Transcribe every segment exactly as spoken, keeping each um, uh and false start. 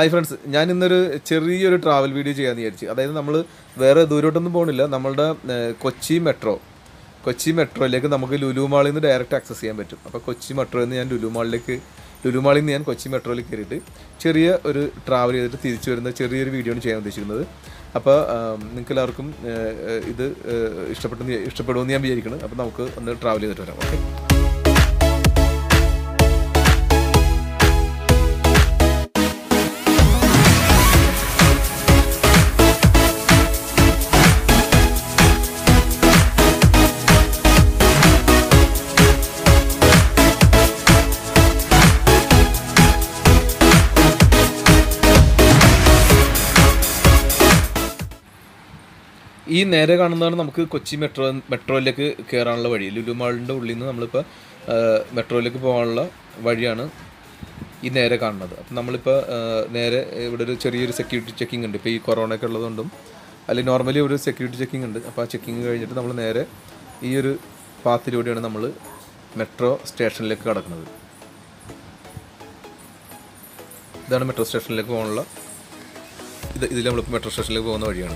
Hi friends, ഞാൻ ഇന്നൊരു ചെറിയൊരു ട്രാവൽ വീഡിയോ ചെയ്യാമെന്ന് വിചാരിച്ചു. അതായത് നമ്മൾ വേറെ ദൂരോട്ടൊന്നും പോകണില്ല. നമ്മളുടെ കൊച്ചി മെട്രോ കൊച്ചി മെട്രോയിലേക്ക് നമുക്ക് ലുലു മാളിൽ നിന്ന് ഡയറക്റ്റ് ആക്സസ് ചെയ്യാൻ പറ്റും. അപ്പോൾ കൊച്ചി മെട്രോയിൽ നിന്ന് ഞാൻ ലുലു മാളിലേക്ക് ലുലു മാളിൽ നിന്ന് ഞാൻ കൊച്ചി മെട്രോയിൽ കയറിയിട്ട് ചെറിയ ഒരു ട്രാവൽ ചെയ്തിട്ട് തിരിച്ചു വരുന്ന ചെറിയൊരു വീഡിയോ ആണ് ചെയ്യാൻ ഉദ്ദേശിക്കുന്നത്. അപ്പോൾ നിങ്ങൾക്ക് എല്ലാവർക്കും ഇത് ഇഷ്ടപ്പെട്ടെന്ന് ഇഷ്ടപ്പെടുമെന്ന് ഞാൻ വിചാരിക്കണം. അപ്പോൾ നമുക്ക് ഒന്ന് ട്രാവൽ ചെയ്തിട്ട് വരാം. ഓക്കെ. ഈ നേരെ കാണുന്നതാണ് നമുക്ക് കൊച്ചി മെട്രോ മെട്രോയിലേക്ക് കയറാനുള്ള വഴി. ലുലു മാളിൻ്റെ ഉള്ളിൽ നിന്ന് നമ്മളിപ്പോൾ മെട്രോയിലേക്ക് പോകാനുള്ള വഴിയാണ് ഈ നേരെ കാണുന്നത്. അപ്പം നമ്മളിപ്പോൾ നേരെ ഇവിടെ ഒരു ചെറിയൊരു സെക്യൂരിറ്റി ചെക്കിംഗ് ഉണ്ട്. ഇപ്പോൾ ഈ കൊറോണയൊക്കെ ഉള്ളതുകൊണ്ടും അല്ലെങ്കിൽ നോർമലി ഒരു സെക്യൂരിറ്റി ചെക്കിംഗ് ഉണ്ട്. അപ്പോൾ ആ ചെക്കിങ് കഴിഞ്ഞിട്ട് നമ്മൾ നേരെ ഈ ഒരു പാത്തിലൂടെയാണ് നമ്മൾ മെട്രോ സ്റ്റേഷനിലേക്ക് കടക്കുന്നത്. ഇതാണ് മെട്രോ സ്റ്റേഷനിലേക്ക് പോകാനുള്ള ഇത് ഇതിൽ നമ്മളിപ്പോൾ മെട്രോ സ്റ്റേഷനിലേക്ക് പോകുന്ന വഴിയാണ്.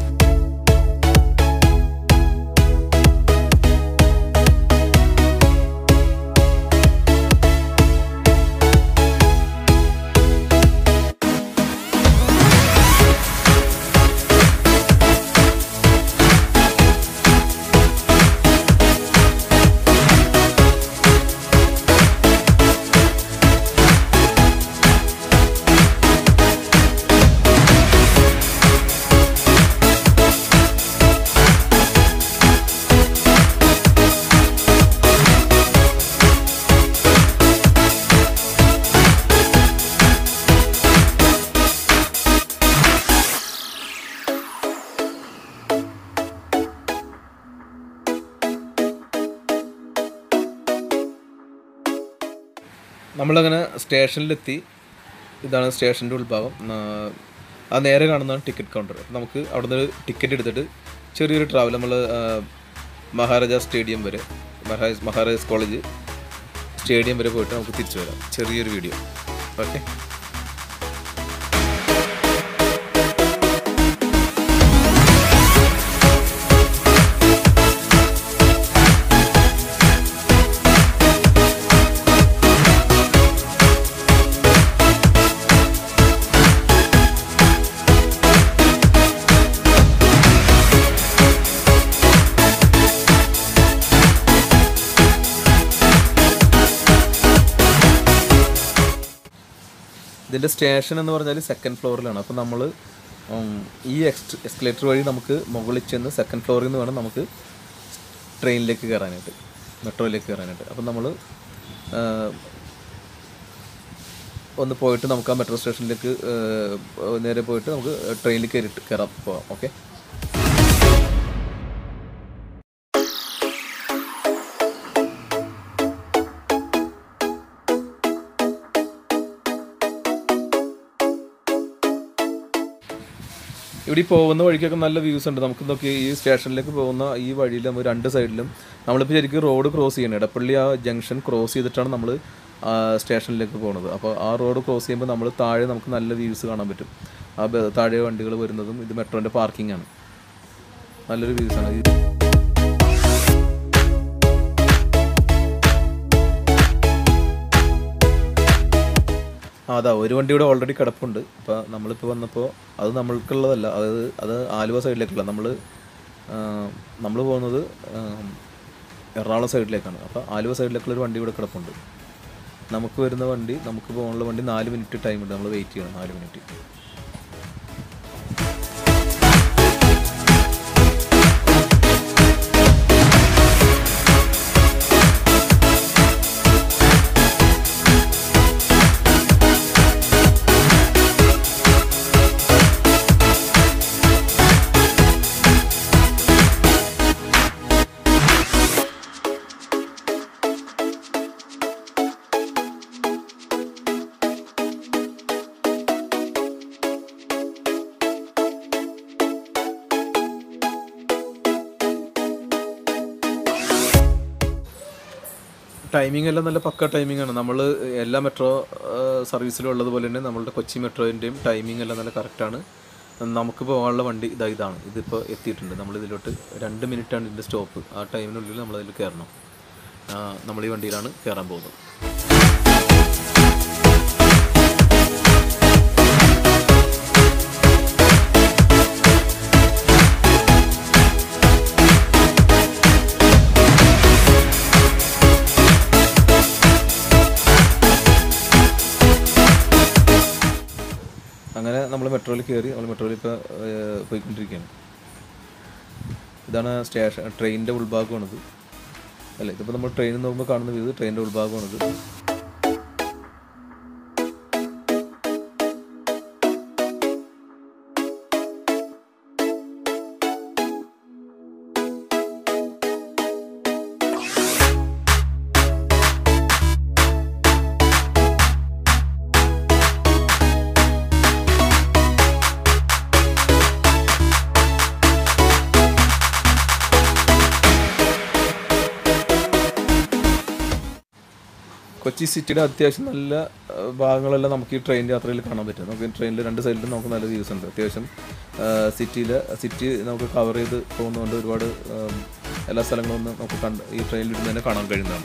നമ്മളങ്ങനെ സ്റ്റേഷനിലെത്തി. ഇതാണ് സ്റ്റേഷൻ്റെ ഉൾഭാഗം. ആ നേരെ കാണുന്നതാണ് ടിക്കറ്റ് കൗണ്ടർ. നമുക്ക് അവിടെ നിന്ന് ടിക്കറ്റ് എടുത്തിട്ട് ചെറിയൊരു ട്രാവൽ നമ്മൾ മഹാരാജാസ് സ്റ്റേഡിയം വരെ മഹാരാജ് മഹാരാജാസ് കോളേജ് സ്റ്റേഡിയം വരെ പോയിട്ട് നമുക്ക് തിരിച്ചു വരാം. ചെറിയൊരു വീഡിയോ. ഓക്കെ. ഇതിൻ്റെ സ്റ്റേഷൻ എന്ന് പറഞ്ഞാൽ സെക്കൻഡ് ഫ്ലോറിലാണ്. അപ്പോൾ നമ്മൾ ഈ എക്സ് എസ്കലേറ്റർ വഴി നമുക്ക് മുകളിൽ ചെന്ന് സെക്കൻഡ് ഫ്ലോറിൽ നിന്ന് വേണം നമുക്ക് ട്രെയിനിലേക്ക് കയറാനായിട്ട്, മെട്രോയിലേക്ക് കയറാനായിട്ട്. അപ്പം നമ്മൾ ഒന്ന് പോയിട്ട് നമുക്ക് ആ മെട്രോ സ്റ്റേഷനിലേക്ക് നേരെ പോയിട്ട് നമുക്ക് ട്രെയിനിൽ കയറിയിട്ട് കയറാം പോവാം. ഓക്കെ. ഇവിടെ പോകുന്ന വഴിക്കൊക്കെ നല്ല വ്യൂസ് ഉണ്ട്. നമുക്ക് നോക്കി ഈ സ്റ്റേഷനിലേക്ക് പോകുന്ന ഈ വഴിയിൽ നമ്മൾ രണ്ട് സൈഡിലും നമ്മളിപ്പോൾ ശരിക്കും റോഡ് ക്രോസ് ചെയ്യണം. എടപ്പള്ളി ആ ജംഗ്ഷൻ ക്രോസ് ചെയ്തിട്ടാണ് നമ്മൾ സ്റ്റേഷനിലേക്ക് പോകുന്നത്. അപ്പോൾ ആ റോഡ് ക്രോസ് ചെയ്യുമ്പോൾ നമ്മൾ താഴെ നമുക്ക് നല്ല വ്യൂസ് കാണാൻ പറ്റും. ആ താഴെ വണ്ടികൾ വരുന്നതും ഇത് മെട്രോൻ്റെ പാർക്കിംഗ് ആണ്. നല്ലൊരു വ്യൂസാണ്. അതാ ഒരു വണ്ടി ഇവിടെ ഓൾറെഡി കിടപ്പുണ്ട്. അപ്പോൾ നമ്മളിപ്പോൾ വന്നപ്പോൾ അത് നമ്മൾക്കുള്ളതല്ല, അതായത് അത് ആലുവ സൈഡിലേക്കുള്ള. നമ്മൾ നമ്മൾ പോകുന്നത് എറണാകുളം സൈഡിലേക്കാണ്. അപ്പോൾ ആലുവ സൈഡിലേക്കുള്ള ഒരു വണ്ടി ഇവിടെ കിടപ്പുണ്ട്. നമുക്ക് വരുന്ന വണ്ടി നമുക്ക് പോകാനുള്ള വണ്ടി നാല് മിനിറ്റ് ടൈം ഉണ്ട്. നമ്മൾ വെയിറ്റ് ചെയ്യണം നാല് മിനിറ്റ്. ടൈമിംഗ് എല്ലാം നല്ല പക്ക ടൈമിംഗ് ആണ്. നമ്മൾ എല്ലാ മെട്രോ സർവീസിലും ഉള്ളതുപോലെ തന്നെ നമ്മളുടെ കൊച്ചി മെട്രോൻ്റെയും ടൈമിംഗ് എല്ലാം നല്ല കറക്റ്റാണ്. നമുക്ക് പോകാനുള്ള വണ്ടി ഇതാ ഇതാണ്, ഇതിപ്പോൾ എത്തിയിട്ടുണ്ട്. നമ്മളിതിലോട്ട് രണ്ട് മിനിറ്റാണ് ഇതിൻ്റെ സ്റ്റോപ്പ്. ആ ടൈമിനുള്ളിൽ നമ്മളതിൽ കയറണം. നമ്മൾ ഈ വണ്ടിയിലാണ് കയറാൻ പോകുന്നത്. അങ്ങനെ നമ്മൾ മെട്രോയിൽ കയറി. നമ്മൾ മെട്രോയിൽ ഇപ്പോൾ പോയിക്കൊണ്ടിരിക്കുകയാണ്. ഇതാണ് സ്റ്റേഷൻ, ട്രെയിനിൻ്റെ ഉൾഭാഗമാണിത്. അല്ല, ഇതിപ്പോൾ നമ്മൾ ട്രെയിനിൽ നോക്കുമ്പോൾ കാണുന്ന വ്യൂ ട്രെയിനിൻ്റെ ഉൾഭാഗമാണിത്. കൊച്ചി സിറ്റിയുടെ അത്യാവശ്യം നല്ല ഭാഗങ്ങളെല്ലാം നമുക്ക് ഈ ട്രെയിൻ യാത്രയിൽ കാണാൻ പറ്റും. നമുക്ക് ട്രെയിനിൽ രണ്ട് സൈഡിലും നമുക്ക് നല്ല വ്യൂസ് ഉണ്ട്. അത്യാവശ്യം സിറ്റിയിൽ സിറ്റി നമുക്ക് കവർ ചെയ്ത് പോകുന്നതുകൊണ്ട് ഒരുപാട് എല്ലാ സ്ഥലങ്ങളൊന്നും നമുക്ക് കണ്ട് ഈ ട്രെയിനിൽ ഇരുന്ന് തന്നെ കാണാൻ കഴിയുന്നതാണ്.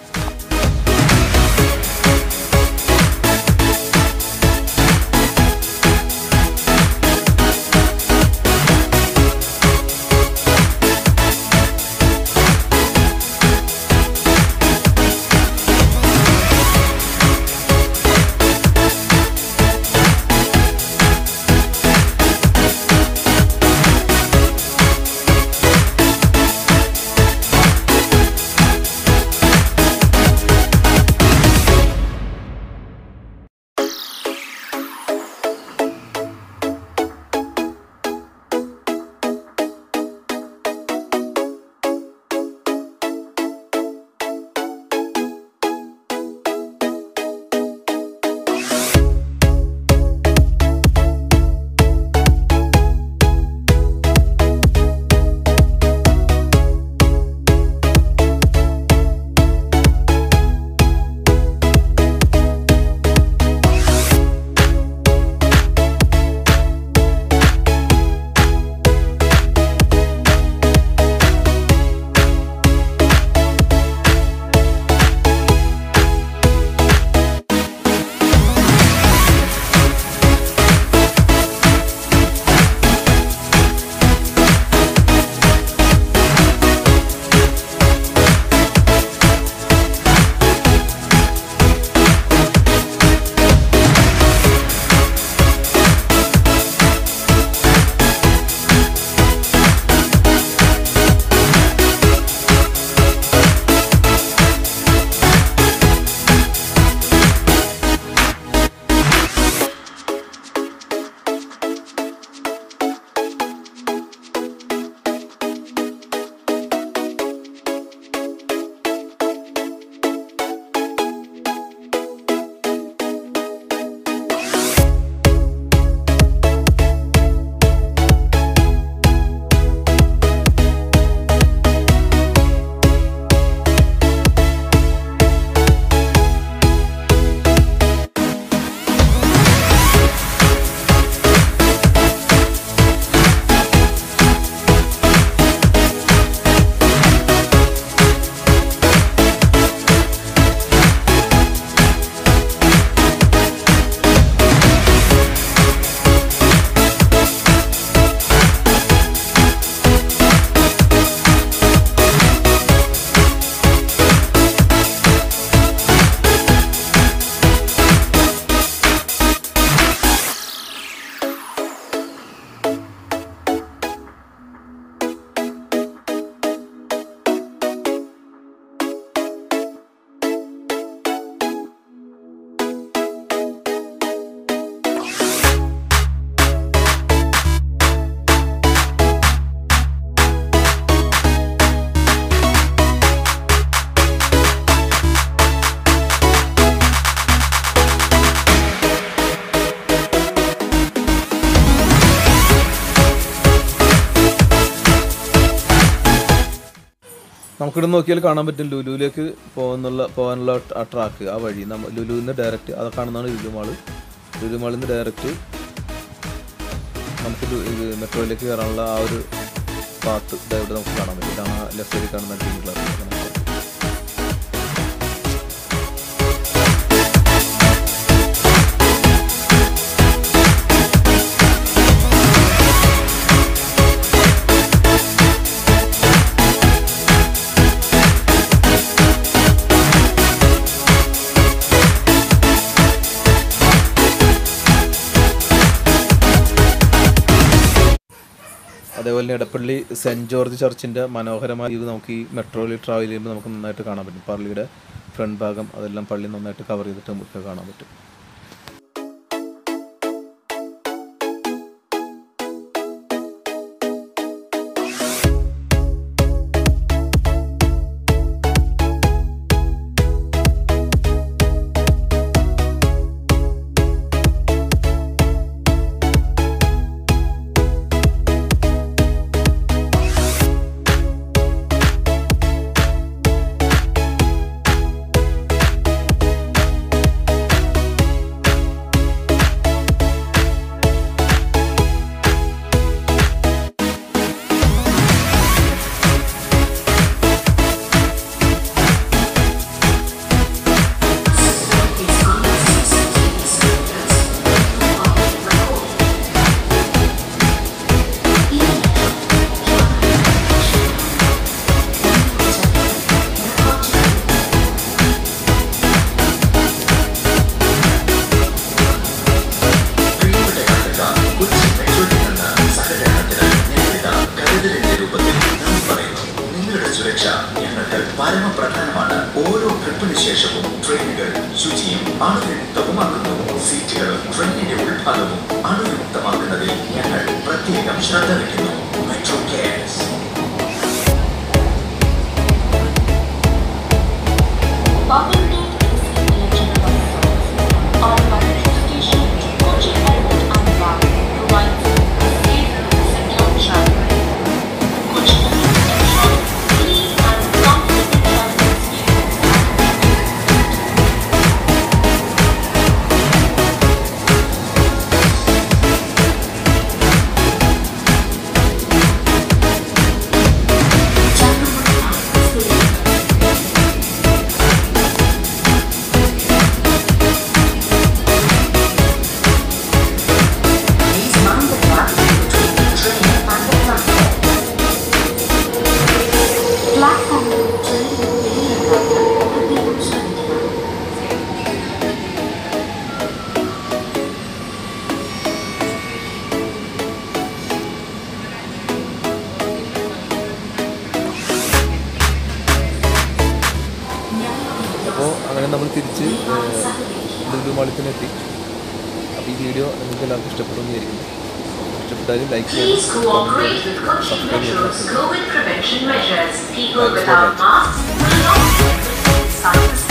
നമുക്കിവിടെ നോക്കിയാൽ കാണാൻ പറ്റും ലുലുവിലേക്ക് പോകുന്നുള്ള പോകാനുള്ള ആ ട്രാക്ക്, ആ വഴി നമ്മൾ ലുലുവിൽ നിന്ന് ഡയറക്റ്റ് അത് കാണുന്നതാണ് ലുലു മാള്. ലുലു മാളിൽ നിന്ന് ഡയറക്റ്റ് നമുക്ക് ഇത് മെട്രോയിലേക്ക് കയറാനുള്ള ആ ഒരു പാത്ത് ഇവിടെ നമുക്ക് കാണാൻ പറ്റും. ഇതാണ് ലെഫ്റ്റ് സൈഡിൽ കാണുന്ന ഗ്രീൻ കളർ. അതേപോലെ തന്നെ എടപ്പള്ളി സെൻറ്റ് ജോർജ് ചർച്ചിൻ്റെ മനോഹരമായ ഇത് നമുക്ക് ഈ മെട്രോയിൽ ട്രാവൽ ചെയ്യുമ്പോൾ നമുക്ക് നന്നായിട്ട് കാണാൻ പറ്റും. പള്ളിയുടെ ഫ്രണ്ട് ഭാഗം അതെല്ലാം പള്ളി നന്നായിട്ട് കവർ ചെയ്തിട്ട് നമുക്ക് കാണാൻ പറ്റും. പരമപ്രധാനമാണ്. ഓരോ ട്രിപ്പിന് ശേഷവും ട്രെയിനുകൾ ശുചിയും അണുവിമുക്തവുമാക്കുന്നു. സീറ്റുകളും ട്രെയിനിന്റെ ഉൾഭാഗവും അണുവിമുക്തമാക്കുന്നതിൽ ഞങ്ങൾ പ്രത്യേകം ശ്രദ്ധ വയ്ക്കുന്നു. Metro cares. അപ്പോൾ അങ്ങനെ നമ്മൾ തിരിച്ച് ലുലു മാളിൽ അപ്പോൾ ഈ വീഡിയോ നിങ്ങൾക്ക് എല്ലാവർക്കും ഇഷ്ടപ്പെടുമെന്ന് വിചാരിക്കുന്നു. ഇഷ്ടപ്പെട്ടാലും ലൈക്ക് ചെയ്യണം, സബ്സ്ക്രൈബ് ചെയ്യണം.